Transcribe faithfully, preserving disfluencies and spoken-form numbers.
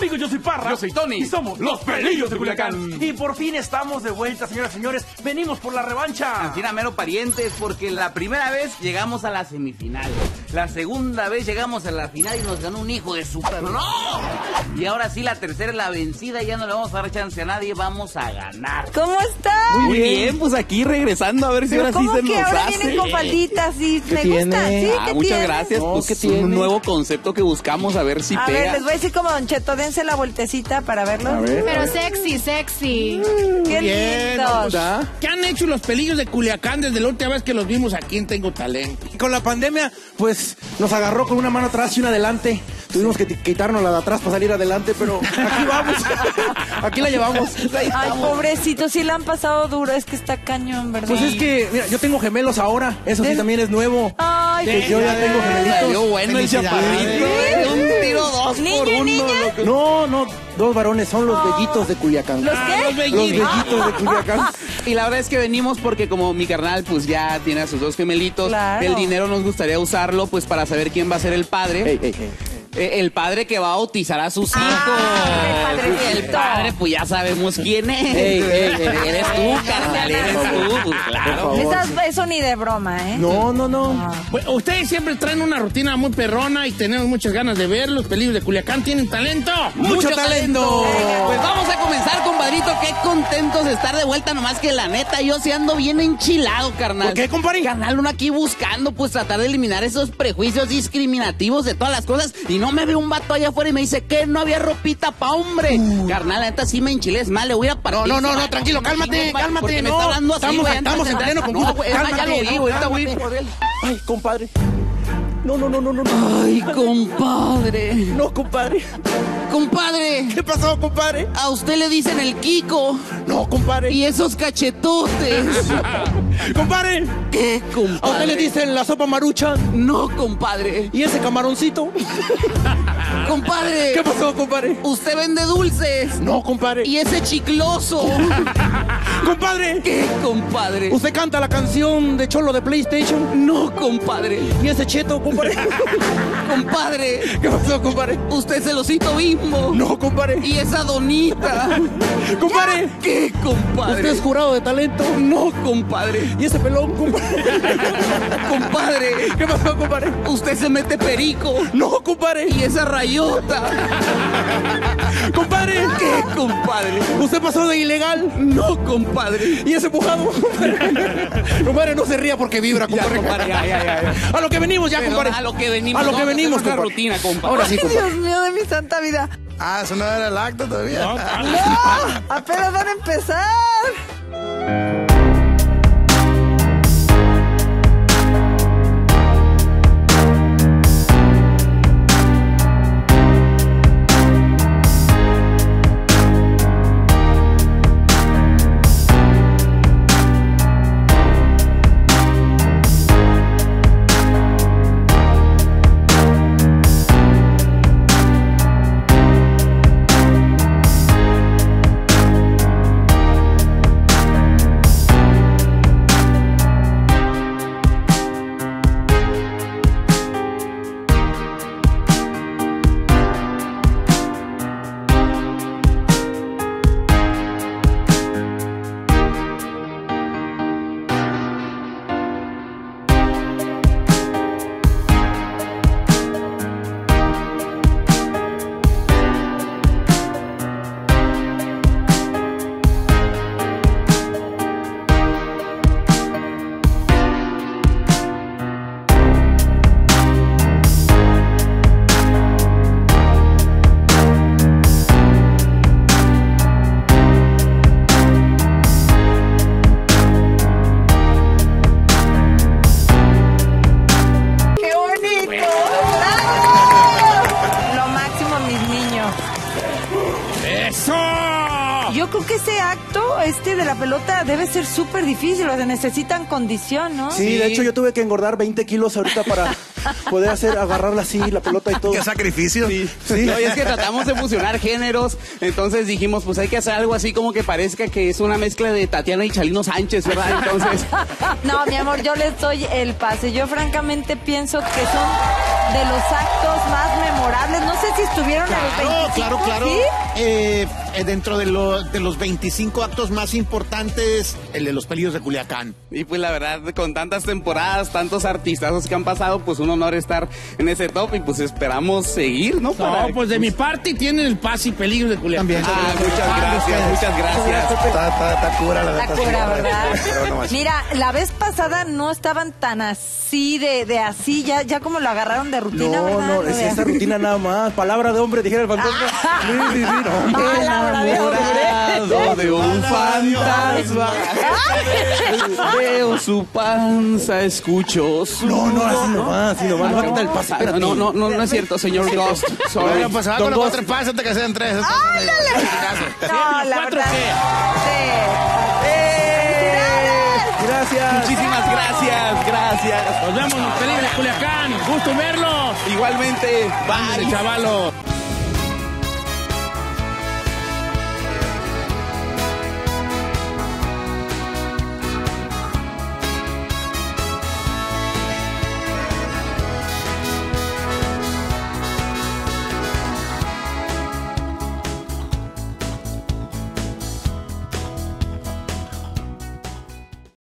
Amigos, yo soy Parra. Yo soy Tony. Y somos los Pelillos de Culiacán. Y por fin estamos de vuelta, señoras y señores. Venimos por la revancha. Antina mero parientes, porque la primera vez llegamos a la semifinal. La segunda vez llegamos a la final y nos ganó un hijo de super... ¡No! Y ahora sí, la tercera es la vencida. Ya no le vamos a dar chance a nadie. Vamos a ganar. ¿Cómo estás? Muy bien, pues aquí regresando a ver si ahora sí se nos que ahora hace. Vienen con falditas y me tiene? gusta, ¿sí? Ah, ¿Qué muchas tiene? gracias. No, pues ¿qué es tiene? un nuevo concepto que buscamos, a ver si A pega. ver, les voy a decir como Don Cheto, dense la vueltecita para verlo. A ver. Pero sexy, sexy. Qué Bien, lindos. ¿Ya? ¿Qué han hecho los Pelillos de Culiacán desde la última vez que los vimos aquí en Tengo Talento? Con la pandemia, pues nos agarró con una mano atrás y una adelante. Tuvimos que quitarnos la de atrás para salir adelante, pero aquí vamos. Aquí la llevamos. Ay, pobrecito, sí la han pasado duro, es que está cañón, ¿verdad? Pues es que, mira, yo tengo gemelos ahora. Eso sí también es nuevo. Ay, Pues yo ya tengo gemelitos. Salió bueno el chaparrito. ¿Sí? Un tiro dos ¿Niño por y uno. niña? loco. No, no, dos varones, son los bellitos de Culiacán. ¿Los Ah, qué? los Los bellitos. bellitos de Culiacán. Y la verdad es que venimos porque como mi carnal pues ya tiene a sus dos gemelitos, Claro. el dinero nos gustaría usarlo pues para saber quién va a ser el padre. Ey, ey, ey. Eh, el padre que va a bautizar a sus hijos. Ah, el padrecito. el padre, pues ya sabemos quién es. Ey, ey, ey. Eres tú, carnal, eres tú, pues, claro. Por favor. Esas- eso ni de broma, ¿eh? No, no, no. Pues, ustedes siempre traen una rutina muy perrona y tenemos muchas ganas de ver. Los Pelillos de Culiacán tienen talento. Mucho talento. Pues vamos a comenzar, compadrito. Qué contentos de estar de vuelta. Nomás que la neta, yo sí ando bien enchilado, carnal. ¿Por qué, compadre? Carnal, uno aquí buscando, pues, tratar de eliminar esos prejuicios discriminativos de todas las cosas. Y no me ve un vato allá afuera y me dice que no había ropita pa' hombre. Carnal, la neta sí me enchilé. Es más, le voy a partir. No, no, no, no, su- tranquilo, cálmate, Sí, compadre, cálmate, porque me no. está hablando así, Estamos- güey, estamos antes de en pleno entrar. concurso. No, güey, es más, ya lo Cálmate, vi, güey. Ahorita voy cálmate. por él. Ay, compadre. No, no, no, no, no. no. Ay, compadre. No, compadre. Compadre. ¿Qué pasó, compadre? A usted le dicen el Kiko. No, compadre. Y esos cachetotes. Compadre. ¿Qué, compadre? A usted le dicen la sopa marucha. No, compadre. ¿Y ese camaroncito? Compadre. ¿Qué pasó, compadre? Usted vende dulces. No, compadre. Y ese chicloso. Compadre. ¿Qué, compadre? ¿Usted canta la canción de Cholo de PlayStation? No, compadre. ¿Y ese cheto, compadre? Compadre. ¿Qué pasó, compadre? Usted es celosito bimbo. No, compadre. Y esa donita. Compadre. ¿Qué, compadre? ¿Usted es jurado de talento? No, compadre. ¿Y ese pelón, compadre? Compadre. ¿Qué pasó, compadre? Usted se mete perico. No, compadre. Y esa rayota. Compadre. ¿Qué, compadre? ¿Usted pasó de ilegal? No, compadre. ¿Y ese mojado? Compadre, compadre, no se ría porque vibra, Ya, compadre. compadre, ya, ya, ya, ya. A lo que venimos ya, Pero compadre. a lo que venimos. A lo que no, venimos, es una compadre. rutina, compadre. Ahora sí, Ay, compadre. Dios mío de mi santa vida. Ah, eso no era el acto todavía. No, ¡No! ¡Apenas van a empezar! ¡Qué bonito! ¡Bravo! Lo máximo, mis niños. ¡Eso! Yo creo que ese acto, este de la pelota, debe ser súper difícil. O sea, necesitan condición, ¿no? Sí, de hecho yo tuve que engordar veinte kilos ahorita para poder hacer, agarrarla así, la pelota y todo. ¿Qué sacrificio? Sí. No, y es que tratamos de fusionar géneros, entonces dijimos, pues hay que hacer algo así como que parezca que es una mezcla de Tatiana y Chalino Sánchez, ¿verdad? Entonces, No, mi amor, yo les doy el pase. Yo francamente pienso que son de los actos más memorables. No sé si estuvieron en el Claro, veinticinco, claro, claro. ¿sí? Eh, eh, dentro de, lo- de los veinticinco actos más importantes, el de los pelillos de Culiacán. Y pues la verdad, con tantas temporadas, tantos artistazos que han pasado, pues un honor estar en ese top y pues esperamos seguir, ¿no? No, pues de mi parte tienen el pase y peligro de Culiacán. También. Ah, muchas gracias, muchas gracias. Está, está, está cura la La neta, cura, sí, ¿verdad? pero no más. Mira, la vez pasada no estaban tan así, de, de así, ya, ya como lo agarraron de rutina, No, ¿verdad? no, es vean. esa rutina nada más. Palabra de hombre, dijera el fantasma. Sí, sí, sí, no. Palabra de hombre. Enamorado de un fantasma. Veo su panza, escucho su... No, no, así nomás, así nomás. No va a quitar el pase. Ah, no, no, no, no es cierto, señor Ghost. Sorry. Bueno, pues va Don con los Ghost. cuatro pases antes que sean tres. No, la ¿Cuatro verdad. qué? Sí. Gracias. Muchísimas gracias, gracias. Nos vemos en los peligros de Culiacán. Gusto verlos. Igualmente, Ándale, bye. chavalo.